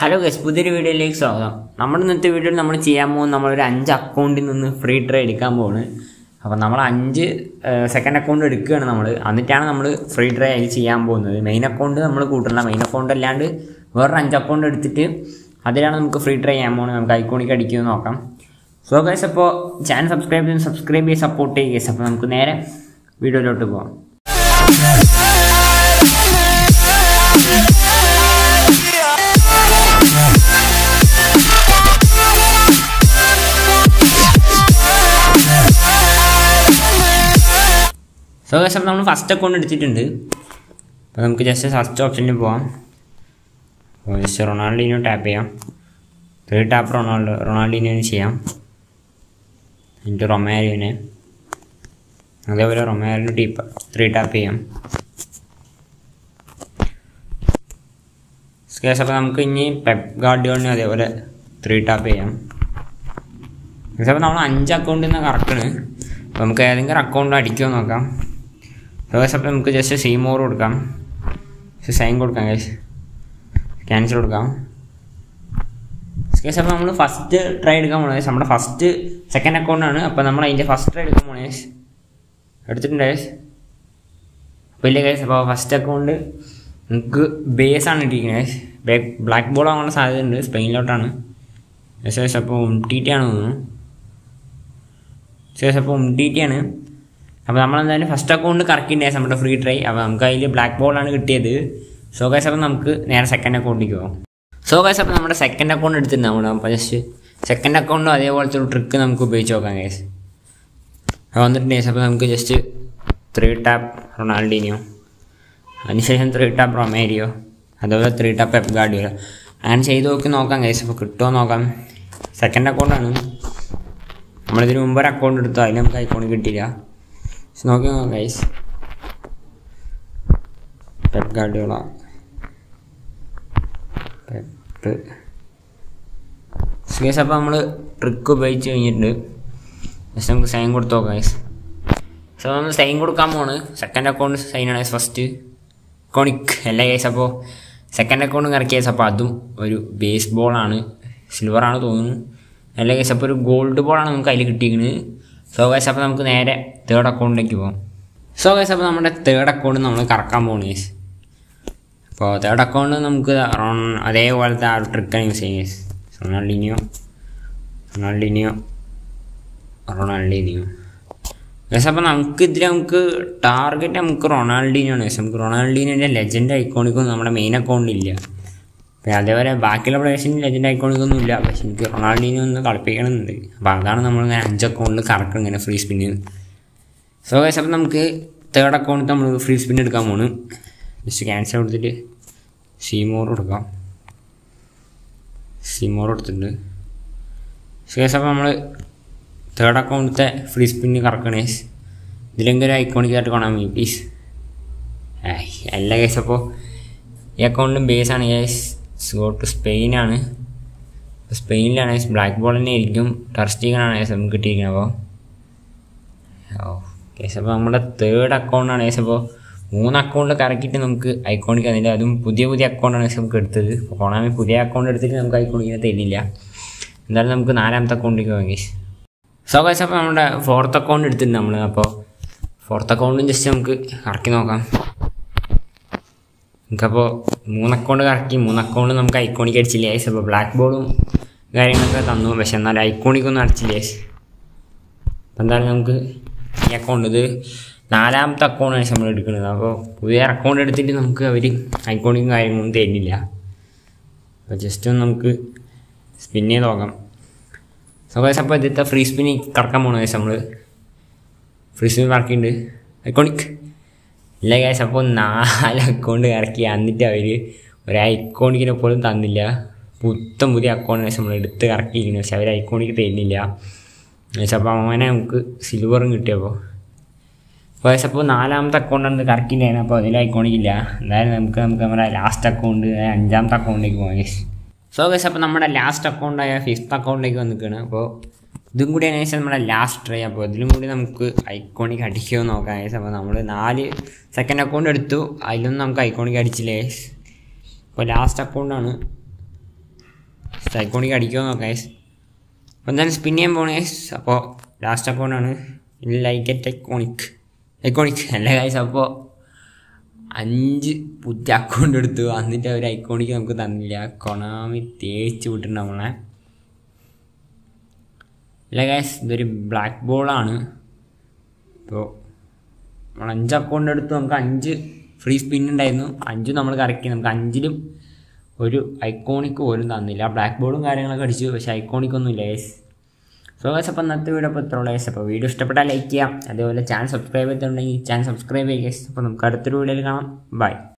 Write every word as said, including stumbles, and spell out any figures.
Hello guys, പുതിയൊരു വീഡിയോയിലേക്ക് സ്വാഗതം. നമ്മുടെ ഇന്നത്തെ വീഡിയോയിൽ നമ്മൾ ചെയ്യാൻ പോകുന്നത് നമ്മളൊരു അഞ്ച് അക്കൗണ്ടിൽ നിന്ന് ഫ്രീ ട്രൈ എടുക്കാൻ പോകുന്നത്. അപ്പോൾ നമ്മൾ അഞ്ച് സെക്കൻഡ് അക്കൗണ്ട് എടുക്കുകയാണ് നമ്മൾ, എന്നിട്ടാണ് നമ്മൾ ഫ്രീ ട്രൈ ആയി ചെയ്യാൻ പോകുന്നത്. മെയിൻ അക്കൗണ്ട് നമ്മൾ കൂട്ടണ്ട, മെയിൻ അക്കൗണ്ട് അല്ലാണ്ട് വേറൊരു അഞ്ച് അക്കൗണ്ട് എടുത്തിട്ട് അതിലാണ് നമുക്ക് ഫ്രീ ട്രൈ ചെയ്യാൻ പോകുന്നത്. നമുക്ക് ഐക്കോണിക്ക് അടിക്കുമെന്ന് നോക്കാം. സോ ഗൈസ്, അപ്പോൾ ചാനൽ സബ്സ്ക്രൈബ് ചെയ്ത് സബ്സ്ക്രൈബ് ചെയ്ത് സപ്പോർട്ട് ചെയ്യുക ഗൈസ്. അപ്പോൾ നമുക്ക് നേരെ വീഡിയോയിലോട്ട് പോകാം. സോ ഗൈസ്, അപ്പോൾ നമ്മൾ ഫസ്റ്റ് അക്കൗണ്ട് എടുത്തിട്ടുണ്ട്. അപ്പോൾ നമുക്ക് ജസ്റ്റ് ഫസ്റ്റ് ഓപ്ഷനിൽ പോകാം. അപ്പോൾ ജസ്റ്റ് റൊണാൾഡീനോ ടാപ്പ് ചെയ്യാം. ത്രീ ടാപ്പ് റൊണാൾഡോ റൊണാൾഡീനോന് ചെയ്യാം. എന്നിട്ട് റൊമാരിയോനെ, അതേപോലെ റൊമാരിയോന് ടീപ്പ് ത്രീ ടാപ്പ് ചെയ്യാം. ഗൈസ്, അപ്പോൾ നമുക്ക് ഇനി പെപ്പ് ഗാർഡിയോളിനെ അതേപോലെ ത്രീ ടാപ്പ് ചെയ്യാം. ഗൈസ്, അപ്പോൾ നമ്മൾ അഞ്ച് അക്കൗണ്ടിൽ നിന്ന് കറക്റ്റാണ്. അപ്പോൾ നമുക്ക് ഏതെങ്കിലും അക്കൗണ്ട് അടിക്കുമോ നോക്കാം. ഗൈസ്, അപ്പോൾ നമുക്ക് ജസ്റ്റ് സീമോർ കൊടുക്കാം, സൈൻ കൊടുക്കാം. ഗൈസ്, ക്യാൻസൽ കൊടുക്കാം. ഗൈസ്, അപ്പോൾ നമ്മൾ ഫസ്റ്റ് ട്രൈ എടുക്കാൻ പോകുന്നത് നമ്മുടെ ഫസ്റ്റ് സെക്കൻഡ് അക്കൗണ്ടാണ്. അപ്പോൾ നമ്മൾ അതിൻ്റെ ഫസ്റ്റ് ട്രൈ എടുക്കാൻ പോകുന്നത് ഗൈസ് എടുത്തിട്ടുണ്ട് ഗൈസ്. അപ്പോൾ ഇല്ല ഗൈസ്, അപ്പോൾ ഫസ്റ്റ് അക്കൗണ്ട് നമുക്ക് ബേസാണ് ഇട്ടിരിക്കുന്നത് ഗൈസ്. ബാക്ക് ബ്ലാക്ക് ബോൾ ആവാനുള്ള സാധ്യതയുണ്ട്, സ്പെയിനിലോട്ടാണ്. ഗൈസ്, അപ്പോൾ ഉം ടി ടി ആണ് തോന്നുന്നു. ഗൈസ്, അപ്പോൾ ഉം ടി ടി ആണ്. അപ്പോൾ നമ്മളെന്തായാലും ഫസ്റ്റ് അക്കൗണ്ട് കറക്കിൻ്റെ നമ്മുടെ ഫ്രീ ട്രൈ. അപ്പോൾ നമുക്ക് അതിൽ ബ്ലാക്ക് ബോളാണ് കിട്ടിയത്. സോ ഗൈസ്, അപ്പോൾ നമുക്ക് നേരെ സെക്കൻഡ് അക്കൗണ്ടിലേക്ക് പോകാം. സോ ഗൈസ്, അപ്പോൾ നമ്മുടെ സെക്കൻഡ് അക്കൗണ്ട് എടുത്തിട്ടുണ്ട് നമ്മൾ. അപ്പോൾ ജസ്റ്റ് സെക്കൻഡ് അക്കൗണ്ടും അതേപോലത്തെ ഒരു ട്രിക്ക് നമുക്ക് ഉപയോഗിച്ച് നോക്കാം ഗൈസ്. അപ്പോൾ വന്നിട്ടുണ്ട് ഗൈസ്. അപ്പോൾ നമുക്ക് ജസ്റ്റ് ത്രീ ടാപ്പ് റൊണാൾഡീനിയോ, അതിനുശേഷം ത്രീ ടാപ്പ് റൊമേരിയോ, അതുപോലെ ത്രീ ടാപ്പ് പെപ്പ് ഗാർഡിയോല. അങ്ങനെ ചെയ്ത് നോക്കി നോക്കാം ഗൈസ്. അപ്പോൾ കിട്ടുമോ നോക്കാം. സെക്കൻഡ് അക്കൗണ്ടാണ്. നമ്മളിതിന് മുമ്പ് ഒരു അക്കൗണ്ട് എടുത്തു, അതിൽ നമുക്ക് ഐക്കോണിൽ കിട്ടിയില്ല. നോക്കി നോക്കാം guys. Pep Guardiola, Pep guys. അപ്പോൾ നമ്മൾ ട്രിക്ക് ഉപയോഗിച്ച് കഴിഞ്ഞിട്ടുണ്ട്. ജസ്റ്റ് നമുക്ക് സൈൻ കൊടുത്ത് നോക്കാം ഗൈസ്. സോ നമ്മൾ സൈൻ കൊടുക്കാൻ പോണ്. സെക്കൻഡ് അക്കൗണ്ട് സൈനാണ് ഗൈസ്. ഫസ്റ്റ് ഐക്കോണിക് അല്ല ഗൈസ്. അപ്പോൾ സെക്കൻഡ് അക്കൗണ്ട് കറക്കിയ ഗൈസ്. അപ്പോൾ അതും ഒരു ബേസ് ബോളാണ്, സിൽവറാണ് തോന്നുന്നു. അല്ല ഗൈസ്, അപ്പോൾ ഒരു ഗോൾഡ് ബോളാണ് നമുക്ക് അതിൽ കിട്ടിയിരിക്കുന്നത്. സോ ഗൈസ്, അപ്പോൾ നമുക്ക് നേരെ തേർഡ് അക്കൗണ്ടിലേക്ക് പോകാം. സോ ഗൈസ്, അപ്പോൾ നമ്മുടെ തേർഡ് അക്കൗണ്ട് നമ്മൾ കറക്കാൻ പോകുന്നു ഗൈസ്. അപ്പോൾ തേർഡ് അക്കൗണ്ട് നമുക്ക് അതേപോലത്തെ ആ ഒരു ട്രിക്കാണ് യൂസ് ചെയ്യുന്നത് guys. Ronaldinho Ronaldinho Ronaldinho guys. അപ്പോൾ നമുക്ക് ഇതിൽ നമുക്ക് ടാർഗറ്റ് നമുക്ക് റൊണാൾഡീനിയോ ആണ് ഗൈസ്. നമുക്ക് റൊണാൾഡീനിയോൻ്റെ ലെജൻഡ് ഐക്കോണിക്കൊന്നും നമ്മുടെ മെയിൻ അക്കൗണ്ടിലില്ല. അപ്പോൾ അതേപോലെ ബാക്കിയുള്ള പ്ലേയേഴ്സിന് ലെജൻഡ് ഐക്കോണിക്കൊന്നും ഇല്ല. പക്ഷെ എനിക്ക് റൊണാൾഡീനിയോ ഒന്ന് കളിപ്പിക്കണമെന്നുണ്ട്. അപ്പോൾ അതാണ് നമ്മളിങ്ങനെ അഞ്ച് അക്കൗണ്ടിൽ കറക്റ്റ് ഇങ്ങനെ ഫ്രീ സ്പിന്ന്. സോ ഗൈസ്, അപ്പോൾ നമുക്ക് തേർഡ് അക്കൗണ്ടിൽ നമ്മൾ ഫ്രീ സ്പിൻ എടുക്കാൻ പോകുന്നു. ജസ്റ്റ് ക്യാൻസൽ കൊടുത്തിട്ട് സീമോർ കൊടുക്കാം. സീമോർ കൊടുത്തിട്ടുണ്ട്. സോ ഗൈസ്, അപ്പോൾ നമ്മൾ തേർഡ് അക്കൗണ്ടിലത്തെ ഫ്രീ സ്പിന്ന് കറക്കണേ. ഇതിലെങ്കിലും ഐക്കോണിക്കായിട്ട് കാണാൻ മതി പ്ലീസ്. അല്ല ഗൈസ്, അപ്പോൾ ഈ അക്കൗണ്ടിലും ബേസാണ് ഗൈസ്. ഗോ ടു സ്പെയിനാണ്. സ്പെയിനിലാണ് ഗൈസ്. ബ്ലാക്ക് ബോൾ തന്നെ ആയിരിക്കും. ടർസ്റ്റീഗനാണ് ഗൈസ് നമുക്ക് കിട്ടിയിരിക്കുന്നത്. അപ്പോൾ ഓ ഗൈസ്, അപ്പോൾ നമ്മുടെ തേർഡ് അക്കൗണ്ടാണ് ഗൈസ്. അപ്പോൾ മൂന്ന് അക്കൗണ്ട് കറക്കിയിട്ട് നമുക്ക് ഐക്കോണിക്ക് തന്നില്ല. അതും പുതിയ പുതിയ അക്കൗണ്ടാണ് ഗൈസ് നമുക്ക് എടുത്തത്. അപ്പോൾ കൊണാമി പുതിയ അക്കൗണ്ട് എടുത്തിട്ട് നമുക്ക് ഐക്കോണിക്കിനെ തരുന്നില്ല. എന്തായാലും നമുക്ക് നാലാമത്തെ അക്കൗണ്ടിലേക്ക് പോകാം ഗൈസ്. സോ ഗൈസ്, അപ്പോൾ നമ്മുടെ ഫോർത്ത് അക്കൗണ്ട് എടുത്തിട്ടുണ്ട് നമ്മൾ. അപ്പോൾ ഫോർത്ത് അക്കൗണ്ടും ജസ്റ്റ് നമുക്ക് കറക്കി നോക്കാം. നമുക്കപ്പോൾ മൂന്ന് അക്കൗണ്ട് കറക്കി, മൂന്ന് അക്കൗണ്ട് നമുക്ക് ഐക്കോണിക്ക് അടിച്ചില്ല ഗൈസ്. അപ്പോൾ ബ്ലാക്ക് ബോളും കാര്യങ്ങളൊക്കെ തന്നു, പക്ഷെ എന്നാൽ ഐക്കോണിക്കൊന്നും അടിച്ചില്ല ഗൈസ്. അപ്പോൾ എന്തായാലും നമുക്ക് ഈ അക്കൗണ്ട്, ഇത് നാലാമത്തെ അക്കൗണ്ടാണ് നമ്മൾ എടുക്കുന്നത്. അപ്പോൾ പുതിയ അക്കൗണ്ട് എടുത്തിട്ട് നമുക്ക് അവർ ഐക്കോണിക്കും കാര്യങ്ങളൊന്നും തരുന്നില്ല. അപ്പോൾ ജസ്റ്റ് ഒന്ന് നമുക്ക് സ്പിൻ ചെയ്ത് നോക്കാം. സോ ഗൈസ്, അപ്പോൾ ഇതിലത്തെ ഫ്രീ സ്പിൻ കറക്കാൻ പോകണം ഗൈസ്. നമ്മൾ ഫ്രീ സ്പിൻ കറക്കിയിട്ടുണ്ട്. ഐക്കോണിക് ഇല്ല ഗൈസ്. അപ്പോൾ നാല് അക്കൗണ്ട് കറക്കി, എന്നിട്ട് അവർ ഒരു ഐക്കോണിക്കിനെ പോലും തന്നില്ല. പുത്തം പുതിയ അക്കൗണ്ട് ഗൈസ് നമ്മൾ എടുത്ത് കറക്കിയിരിക്കുന്നു, പക്ഷെ അവർ ഐക്കോണിക്ക് തരുന്നില്ല ഗൈസ്. അപ്പോൾ അങ്ങനെ നമുക്ക് സിൽവറും കിട്ടിയപ്പോൾ ഗൈസ്. അപ്പോൾ നാലാമത്തെ അക്കൗണ്ടാണ് കറക്കിയിട്ടാണ്. അപ്പോൾ അതിൽ ഐക്കോണിക്കില്ല. എന്തായാലും നമുക്ക് നമുക്ക് നമ്മുടെ ലാസ്റ്റ് അക്കൗണ്ട് അഞ്ചാമത്തെ അക്കൗണ്ടിലേക്ക് പോകാം ഗൈസ്. സോ ഗൈസ്, അപ്പോൾ നമ്മുടെ ലാസ്റ്റ് അക്കൗണ്ടായ ഫിഫ്ത്ത് അക്കൗണ്ടിലേക്ക് വന്നിരിക്കുകയാണ്. അപ്പോൾ ഇതും കൂടി അതിനുശേഷം നമ്മുടെ ലാസ്റ്റ് ട്രൈ. അപ്പോൾ ഇതിലും കൂടി നമുക്ക് ഐക്കോണിക് അടിക്കുമോ നോക്കാം ഗൈസ്. അപ്പോൾ നമ്മൾ നാല് സെക്കൻഡ് അക്കൗണ്ട് എടുത്തു, അതിലൊന്നും നമുക്ക് ഐക്കോണിക് അടിച്ചില്ലേ ഗൈസ്. അപ്പോൾ ലാസ്റ്റ് അക്കൗണ്ടാണ്. ഐക്കോണിക് അടിക്കുമോ നോക്കാം ഗൈസ്. അപ്പോൾ എന്തായാലും സ്പിൻ ചെയ്യാൻ പോകണേ ഗൈസ്. അപ്പോൾ ലാസ്റ്റ് അക്കൗണ്ടാണ് ലൈക്ക് അറ്റ് ഐക്കോണിക് ഐക്കോണിക് അല്ല ഗൈസ്. അപ്പോൾ അഞ്ച് പുതിയ അക്കൗണ്ട് എടുത്തു, എന്നിട്ട് അവർ ഐക്കോണിക്ക് നമുക്ക് തന്നില്ല. കൊണാമി തേച്ച് വിട്ടിട്ടുണ്ട് നമ്മളെ. അല്ല ഗൈസ്, ഇതൊരു ബ്ലാക്ക് ബോളാണ്. ഇപ്പോൾ നമ്മൾ അഞ്ച് അക്കൗണ്ട് എടുത്തു, നമുക്ക് അഞ്ച് ഫ്രീ സ്പിൻ ഉണ്ടായിരുന്നു. അഞ്ചും നമ്മൾ കറക്കി, നമുക്ക് അഞ്ചിലും ഒരു ഐക്കോണിക്ക് പോലും തന്നില്ല. ബ്ലാക്ക് ബോളും കാര്യങ്ങളൊക്കെ അടിച്ചു, പക്ഷേ ഐക്കോണിക്കൊന്നും ഇല്ല ഗൈസ്. സോ ഗൈസ്, അപ്പോൾ ഇന്നത്തെ വീഡിയോ അപ്പോൾ ഇത്രയുള്ള ഗൈസ്. അപ്പോൾ വീഡിയോ ഇഷ്ടപ്പെട്ടാൽ ലൈക്ക് ചെയ്യാം, അതേപോലെ ചാനൽ സബ്സ്ക്രൈബ് ചെയ്തിട്ടുണ്ടെങ്കിൽ ചാനൽ സബ്സ്ക്രൈബ് ചെയ്യുക ഗൈസ്. അപ്പോൾ നമുക്ക് അടുത്തൊരു വീഡിയോയിൽ കാണാം. ബൈ.